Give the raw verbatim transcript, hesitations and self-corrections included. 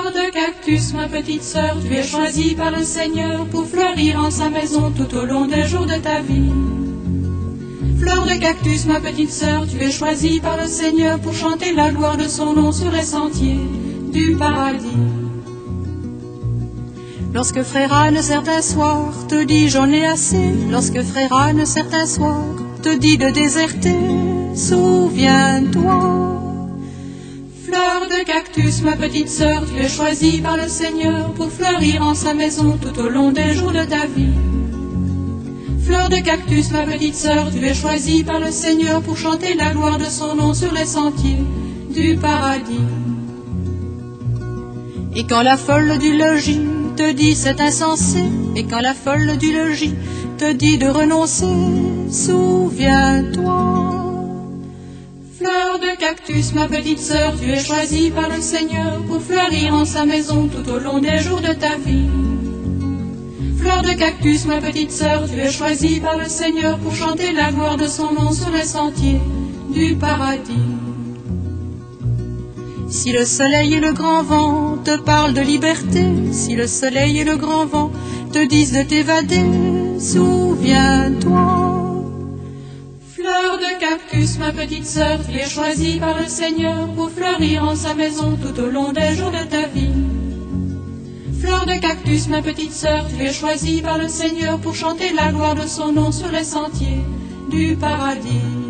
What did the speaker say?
Fleur de cactus, ma petite sœur, tu es choisie par le Seigneur pour fleurir en sa maison tout au long des jours de ta vie. Fleur de cactus, ma petite sœur, tu es choisie par le Seigneur pour chanter la gloire de son nom sur les sentiers du paradis. Lorsque frère Anne certain soir te dit j'en ai assez, lorsque frère Anne certain soir te dit de déserter, souviens-toi. Fleur de cactus, ma petite sœur, tu es choisie par le Seigneur pour fleurir en sa maison tout au long des jours de ta vie. Fleur de cactus, ma petite sœur, tu es choisie par le Seigneur pour chanter la gloire de son nom sur les sentiers du paradis. Et quand la folle du logis te dit c'est insensé, et quand la folle du logis te dit de renoncer, souviens-toi. Fleur de cactus, ma petite sœur, tu es choisie par le Seigneur pour fleurir en sa maison tout au long des jours de ta vie. Fleur de cactus, ma petite sœur, tu es choisie par le Seigneur pour chanter la gloire de son nom sur les sentiers du paradis. Si le soleil et le grand vent te parlent de liberté, si le soleil et le grand vent te disent de t'évader, souviens-toi. Fleur de cactus, ma petite sœur, tu es choisie par le Seigneur pour fleurir en sa maison tout au long des jours de ta vie. Fleur de cactus, ma petite sœur, tu es choisie par le Seigneur pour chanter la gloire de son nom sur les sentiers du paradis.